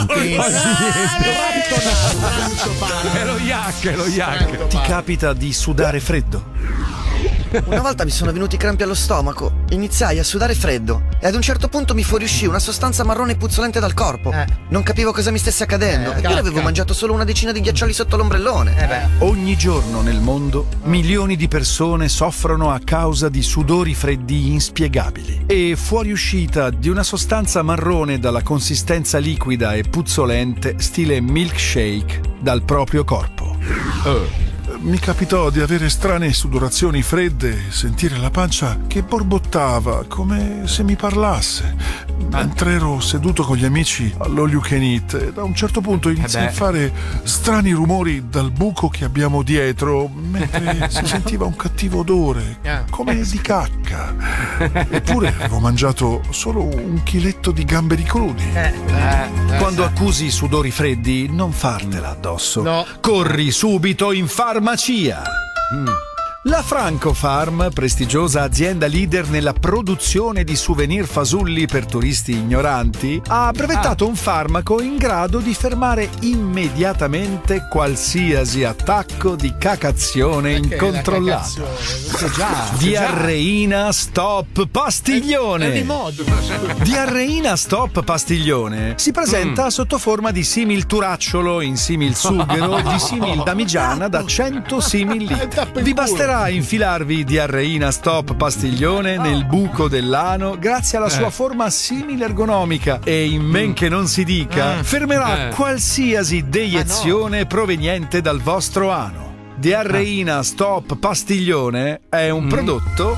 È lo yak. Ti capita di sudare freddo? Una volta mi sono venuti crampi allo stomaco, iniziai a sudare freddo e ad un certo punto mi fuoriuscì una sostanza marrone puzzolente dal corpo. Non capivo cosa mi stesse accadendo, eppure avevo mangiato solo una decina di ghiaccioli sotto l'ombrellone. Ogni giorno nel mondo milioni di persone soffrono a causa di sudori freddi inspiegabili e fuoriuscita di una sostanza marrone dalla consistenza liquida e puzzolente stile milkshake dal proprio corpo. Mi capitò di avere strane sudorazioni fredde e sentire la pancia che borbottava come se mi parlasse mentre ero seduto con gli amici all'all you can eat e da un certo punto iniziai a fare strani rumori dal buco che abbiamo dietro mentre si sentiva un cattivo odore come di cacca. Eppure avevo mangiato solo un chiletto di gamberi crudi. Quando accusi sudori freddi, non fartela addosso. Corri subito in farmacia. La Franco Farm, prestigiosa azienda leader nella produzione di souvenir fasulli per turisti ignoranti, ha brevettato un farmaco in grado di fermare immediatamente qualsiasi attacco di cacazione incontrollata. Diarreina Stop Pastiglione. Diarreina Stop Pastiglione si presenta sotto forma di simil turacciolo in simil sughero di simil damigiana da 100 simil. Vi basterà infilarvi Diarreina Stop Pastiglione nel buco dell'ano grazie alla sua forma simile ergonomica e in men che non si dica fermerà qualsiasi deiezione proveniente dal vostro ano. Diarreina Stop Pastiglione è un prodotto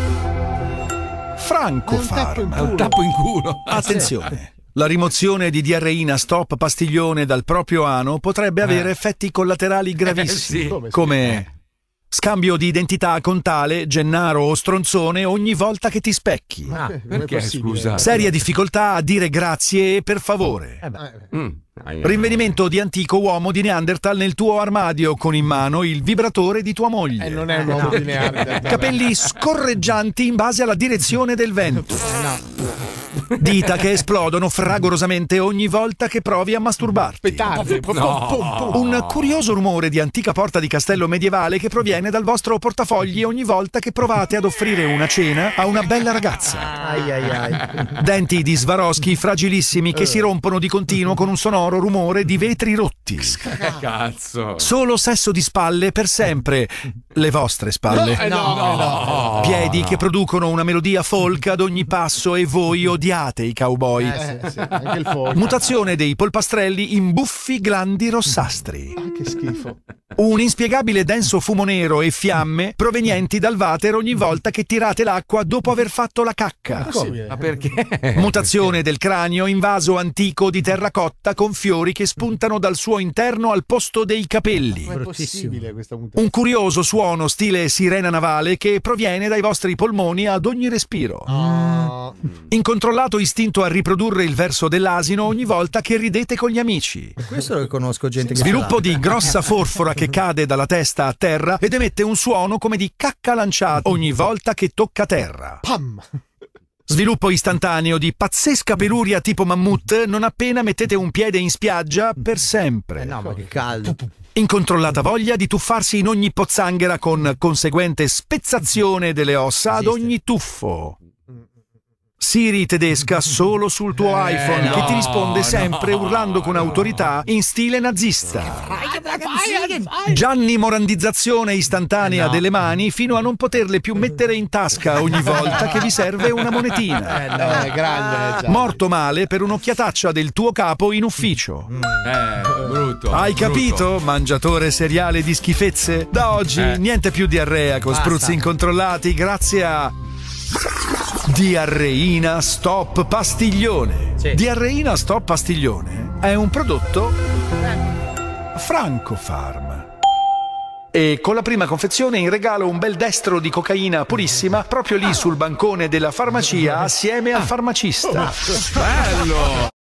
Franco Farm. È un tappo in culo. Attenzione. La rimozione di Diarreina Stop Pastiglione dal proprio ano potrebbe avere effetti collaterali gravissimi, come scambio di identità con tale, Gennaro o stronzone ogni volta che ti specchi. Perché, scusa? Seria difficoltà a dire grazie e per favore. Rinvenimento di antico uomo di Neanderthal nel tuo armadio con in mano il vibratore di tua moglie. Non è un uomo di Neanderthal. Capelli scorreggianti in base alla direzione del vento. Dita che esplodono fragorosamente ogni volta che provi a masturbarti. Un curioso rumore di antica porta di castello medievale che proviene dal vostro portafogli ogni volta che provate ad offrire una cena a una bella ragazza. Denti di Swarovski fragilissimi che si rompono di continuo con un sonoro rumore di vetri rotti. Cazzo. Solo sesso di spalle per sempre. Le vostre spalle. Piedi che producono una melodia folk ad ogni passo e voi odiate i cowboy. Anche il folk. Mutazione dei polpastrelli in buffi glandi rossastri. Che schifo. Un inspiegabile denso fumo nero e fiamme provenienti dal water ogni volta che tirate l'acqua dopo aver fatto la cacca. Ma perché? Mutazione del cranio in vaso antico di terracotta con fiori che spuntano dal suo interno al posto dei capelli. È possibile questa mutazione. Un curioso suono stile sirena navale che proviene dai vostri polmoni ad ogni respiro. Incontrollato istinto a riprodurre il verso dell'asino ogni volta che ridete con gli amici. Questo lo conosco, gente che Sviluppo di grossa forfora che cade dalla testa a terra ed emette un suono come di cacca lanciata ogni volta che tocca terra. Pam! Sviluppo istantaneo di pazzesca peluria tipo mammut non appena mettete un piede in spiaggia per sempre. No, ma che caldo. Incontrollata voglia di tuffarsi in ogni pozzanghera con conseguente spezzazione delle ossa ad ogni tuffo. Siri tedesca solo sul tuo iPhone che ti risponde sempre urlando con autorità in stile nazista. Gianni morandizzazione istantanea delle mani fino a non poterle più mettere in tasca ogni volta che vi serve una monetina. Grande. Morto male per un'occhiataccia del tuo capo in ufficio. Brutto. Hai capito, mangiatore seriale di schifezze? Da oggi niente più diarrea con spruzzi incontrollati grazie a Diarreina Stop Pastiglione. Diarreina Stop Pastiglione è un prodotto Franco Farm. E con la prima confezione in regalo un bel destro di cocaina purissima proprio lì sul bancone della farmacia assieme al farmacista. Bello!